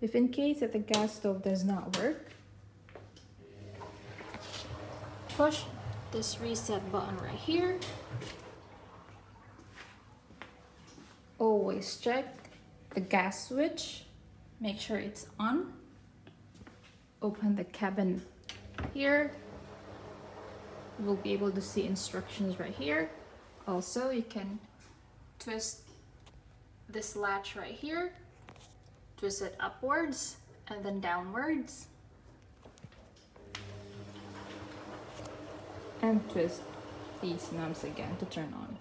If in case that the gas stove does not work, push this reset button right here. Always check the gas switch, make sure it's on. Open the cabin here. You will be able to see instructions right here. Also, you can twist this latch right here, twist it upwards and then downwards, and twist these knobs again to turn on.